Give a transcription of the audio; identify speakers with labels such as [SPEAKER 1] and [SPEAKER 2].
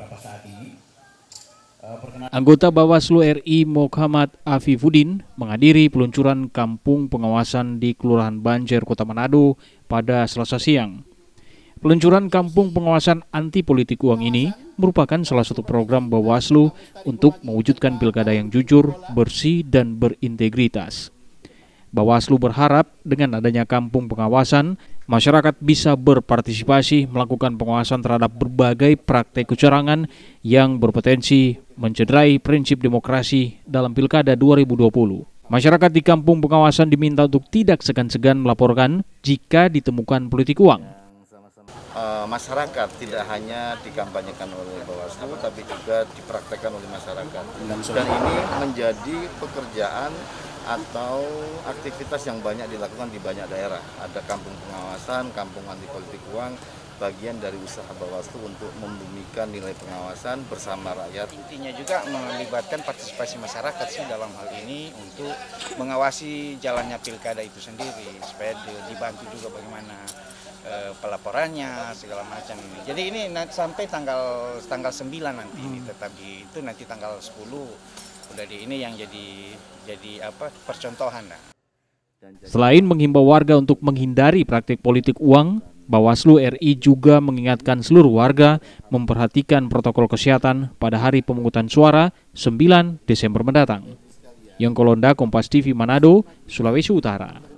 [SPEAKER 1] Anggota Bawaslu RI Muhammad Afifuddin menghadiri peluncuran kampung pengawasan di Kelurahan Banjer, Kota Manado pada Selasa siang. Peluncuran kampung pengawasan anti politik uang ini merupakan salah satu program Bawaslu untuk mewujudkan pilkada yang jujur, bersih, dan berintegritas. Bawaslu berharap dengan adanya kampung pengawasan, masyarakat bisa berpartisipasi melakukan pengawasan terhadap berbagai praktek kecurangan yang berpotensi mencederai prinsip demokrasi dalam Pilkada 2020. Masyarakat di kampung pengawasan diminta untuk tidak segan-segan melaporkan jika ditemukan politik uang.
[SPEAKER 2] Masyarakat tidak hanya dikampanyekan oleh Bawaslu, tapi juga dipraktekkan oleh masyarakat. Dan ini menjadi pekerjaan atau aktivitas yang banyak dilakukan di banyak daerah. Ada kampung pengawasan, kampung anti politik uang, bagian dari usaha Bawaslu untuk membumikan nilai pengawasan bersama rakyat.
[SPEAKER 3] Intinya juga melibatkan partisipasi masyarakat sih dalam hal ini untuk mengawasi jalannya pilkada itu sendiri, supaya dibantu juga bagaimana pelaporannya segala macam ini. Jadi ini sampai tanggal 9 nanti tetap itu nanti tanggal 10 udah ini yang jadi percontohan.
[SPEAKER 1] Selain menghimbau warga untuk menghindari praktik politik uang, Bawaslu RI juga mengingatkan seluruh warga memperhatikan protokol kesehatan pada hari pemungutan suara 9 Desember mendatang. Yang Kolonda, Kompas TV Manado, Sulawesi Utara.